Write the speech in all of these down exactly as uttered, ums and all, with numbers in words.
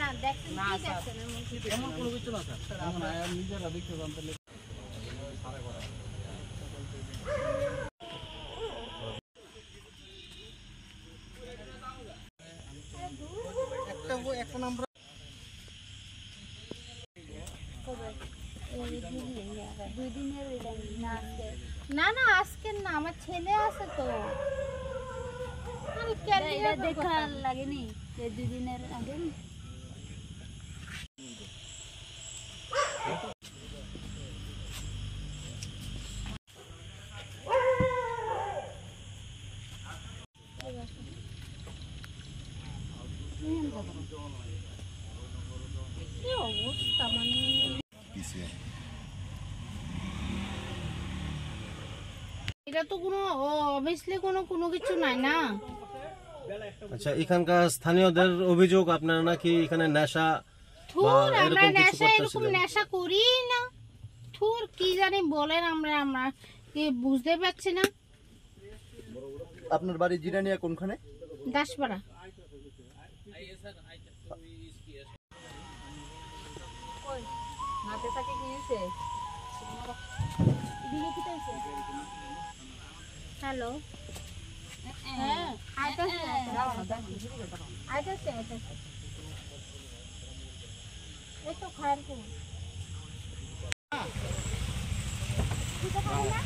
না দেখছেন কি দেখছেন এমন কোনো কিছু না স্যার আমরা নিজেরা দেখতে জানতে সারা করা একটা এখন আমরা দুই দিনের না না আজকে না আমার ছেলে আছে তো দেখা লাগেনি দুই দিনের আগে কি অবস্থা মানে এটা তো কোনো অবভিয়াসলি কোনো কোনো কিছু নাই না। আচ্ছা এখানকার স্থানীয়দের অভিযোগ আপনারা নাকি এখানে নেশা থুর আমরা নেশা এরকম নেশা করি না থুর কি জানি বলেন আমরা আমরা কি বুঝতে পারছি না। আপনার বাড়ি জিরানিয়া কোনখানে? দাসপাড়া। ওই নাতে থাকে কি হইছে দিলে কি তাইছে হ্যালো হ্যাঁ আইতাছে আইতাছে আইতাছে এই তো খায়াল করুন ঠিক আছে না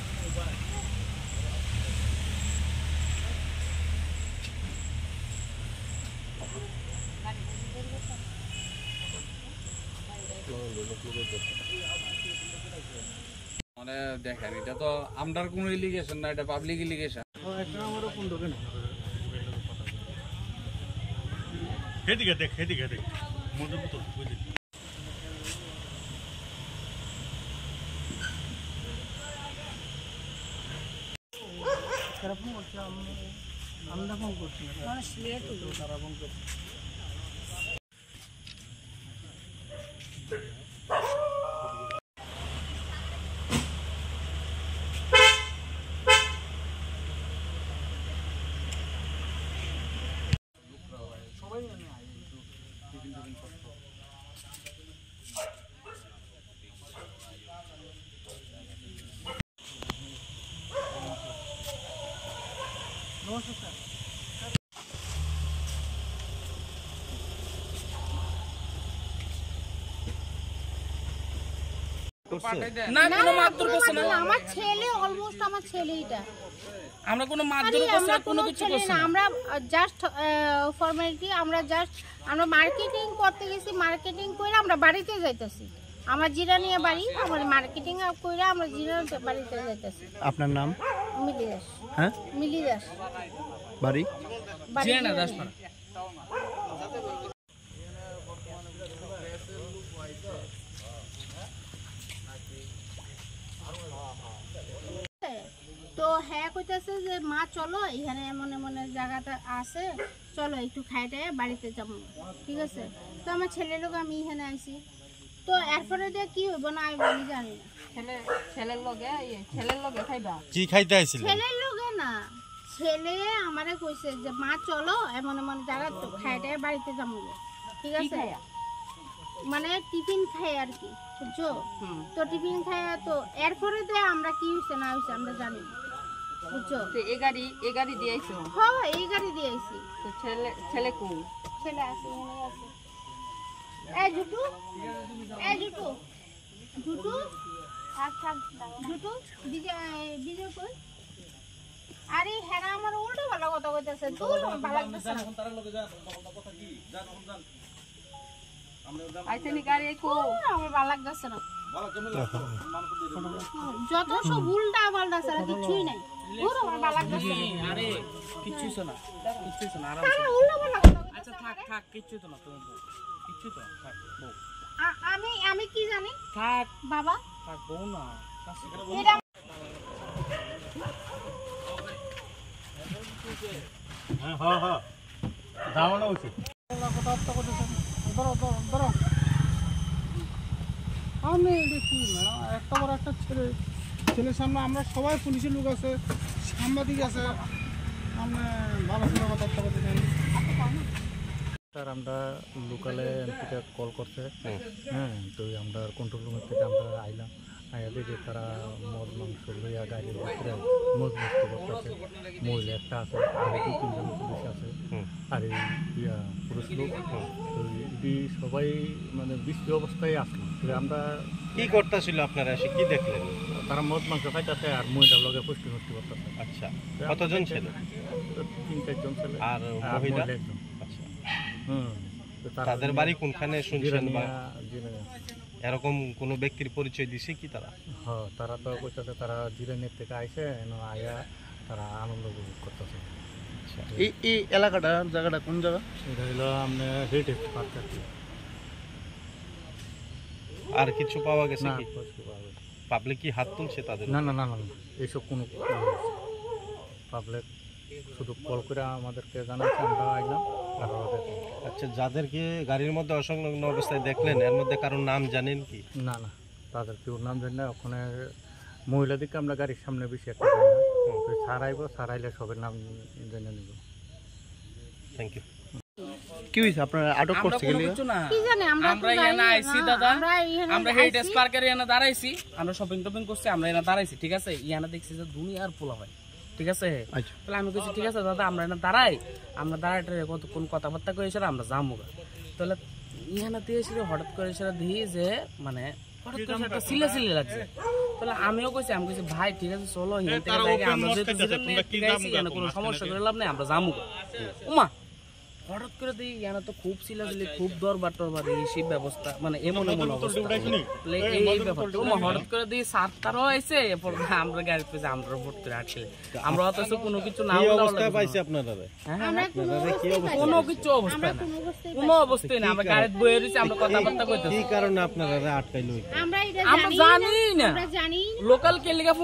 মানে দেখেন এটা তো আমরার কোনো ইলিগেশন না, এটা পাবলিক ইলিগেশন। এদিকে দেখ এদিকে দেখ মধুর বোতল আমরা ফোন করছি তারা ফোন করছে নমস্কার স্যার। আমার ছেলে অলমোস্ট আমার ছেলে এটা আমরা কোনো মারধর করছি না, কোনো কিছু করছি না। আমরা জাস্ট ফর্মালিটি আমরা জাস্ট আমরা মার্কেটিং করতে গেছি, মার্কেটিং করে আমরা বাড়িতে যাইতেছি। আমার জিরানিয়া বাড়ি, আমার মার্কেটিং করে আমরা জিরানিয়া বাড়িতে যাইতেছি। আপনার নাম? মিলি দাস। হ্যাঁ মিলি দাস। বাড়ি? জিরানিয়া দাসপাড়া। তো হ্যাঁ কইতেছে যে মা চলো এখানে এমন এমন জায়গাটা আছে, চলো একটু খাইতে বাড়িতে যাবো, ঠিক আছে। তো আমার ছেলের লোক আমি এখানে আইছি, তো এরপরে দিয়ে কি হইব না আমি জানি না। ছেলে ছেলের লগে ছেলের লগে খাইবা কি খাইতে আইছিল? ছেলের লোকে না, ছেলে আমারে কইছে যে মা চলো এমন এমন জায়গা তো খাইতে বাড়িতে যাবো, ঠিক আছে। মানে টিফিন খাই আর কি, বুঝছো। তো টিফিন খাই তো এরপরে দিয়ে আমরা কি হইছে না হইছে আমরা জানি না, বুঝছো। তো এই গাড়ি এই গাড়ি দিয়েছো? হ্যাঁ এই গাড়ি দিয়েছি। তো ছেলে ছেলে কই? ছেলে আছে এখানে আছে। এই জুটু এই জুটু জুটু থাক থাক জুটু দিকে দিকে কই। আরে হ্যাঁ আমার উল্টো ভালো কথা কইতাছে, তুই ভালো লাগতেছে না। তার লগে যা কথা কি জান হন জান আইতেনি গাড়ি কো আমার ভালো লাগতেছে না। ভালো কেমন লাগতো মানুষ দিয়ে যত সব উল্টা পাল্টা ছাড়া কিছুই নাই। পুরো আমার ভালো লাগতেছে না। আরে কিচ্ছুই তো না, কিচ্ছুই তো না, আরাম আমার উল্টা পাল্টা কথা কইতাছে। আচ্ছা থাক থাক, কিচ্ছুই তো না, তুমি কিচ্ছুই তো না, থাক বউ আমি আমি কি জানি থাক বাবা, থাক বউ না এটা হ্যাঁ হ্যাঁ হ্যাঁ দাওয়ানো উচিত। আমি দেখি ম্যাডাম একটা বড় একটা ছেলে ছেলের সামনে আমরা সবাই পুলিশের লোক আছে, সাংবাদিক আছে, আমরা ভালো করে কথা বলতে চাই। স্যার আমরা লোকালে এমপিটা কল করছে, হ্যাঁ, তো আমরা কন্ট্রোল রুমের থেকে আমরা আইলাম, আইয়া দেখি তারা মদ মাংস লইয়া গাড়ির ভিতরে মদ মস্তি করতেছে। মহিলা একটা আছে, আর দু তিনজন পুলিশ আছে, আর এই ইয়া পুরুষ লোক। তো এটি সবাই মানে বৃষ্টি অবস্থায় আসলো। তো আমরা কি করতেছিল আপনারা এসে কি দেখলেন? তারা মদ মাংস খাইতেছে আর মহিলার লগে পুষ্টি নষ্টি করতেছে। আচ্ছা, কতজন ছিল? তো তিন চারজন ছেলে আর আর মহিলা? মহিলা একজন। আচ্ছা, হুম, তো তারা তাদের বাড়ি কোনখানে শুনছেন বা জিরানিয়া- জিরানিয়া। এরকম কোনো ব্যক্তির পরিচয় দিছে কি তারা? হ্যাঁ, তারা তো কইতেছে তারা জিরানির থেকে আইসে, এনো আয়া তারা আনন্দ উপভোগ করতেছে। আচ্ছা, এই এই এলাকাটা জায়গাটা কোন জায়গা? এটা হলো আপনার হেরিটেজ পার্ক আর কি। আর কিছু পাওয়া গেছে না, কি? কিছু পাওয়া গেছে। পাবলিক কি হাত তুলছে তাদের? না না না না না, এইসব কোনো পাবলিক শুধু কল করে আমাদেরকে জানাচ্ছে, আমরা আইলাম আর ওরা দেখলাম। আচ্ছা, যাদেরকে গাড়ির মধ্যে অসংলগ্ন অবস্থায় দেখলেন এর মধ্যে কারোর নাম জানেন কি? না না, তাদের কেউ নাম জানি না। ওখানে মহিলাদেরকে আমরা গাড়ির সামনে বেশি একটা যাই না, তো সারাইব, সারাইলে সবের নাম জেনে নিব। Thank you. কি হয়েছে আপনারা আটক করছে গেলে? কিছু না কি জানে আমরা আমরা তো এখানে জানি আইছি না, দাদা, আমরা এখানে আমরা হেরিটেজ আইছি। পার্কের এখানে দাঁড়াইছি, আমরা শপিং টপিং করছি, আমরা এখানে দাঁড়াইছি, ঠিক আছে। ইয়ানা দেখছি যে দুনিয়ার পোলা হয়, ঠিক আছে। আচ্ছা। তাহলে আমি বলছি ঠিক আছে দাদা, আমরা এখানে দাঁড়াই, আমরা দাঁড়াইতে কতক্ষণ কথাবার্তা করে এসে আমরা যাবো। তাহলে ইহানা দিয়ে এসে হঠাৎ করে এসে দিই যে মানে হঠাৎ করে একটা সিলে সিলে লাগছে। তাহলে আমিও কইছি, আমি কইছি ভাই ঠিক আছে চলো, হিন থেকে দেখে আমরা যেহেতু দুজনে ঠিক আছে, এখানে কোনো সমস্যা করে লাভ নেই, আমরা যাবো। উমা হঠাৎ করে দিই ইয়ানা তো খুব সিলাসিলি, খুব দরবার টরবার এই সেই ব্যবস্থা, মানে এমন এমন অবস্থা। তাহলে এই এই ব্যাপারটা উমা হঠাৎ করে দিই সাত তারও আইছে, এরপর আমরা গাড়ি পেয়েছি, আমরা ভোট করে আটকে আমরা অথচ কোনো কিছু না কি বলা অবস্থায় বলা পাইছে আপনারা? আমরা কোনো অবস্থায় পাইছি কোনো না। কিছু অবস্থা আমরা না, কোনো অবস্থায় কোনো অবস্থায় না। আমরা গাড়ি বয়ে রয়েছি, আমরা কথাবার্তা কি কইতেছি, কারণে আপনারা আটকাইলো? আমরা এটা আমরা জানি জানি না, না আমরা জানি না। লোকাল কে লিগা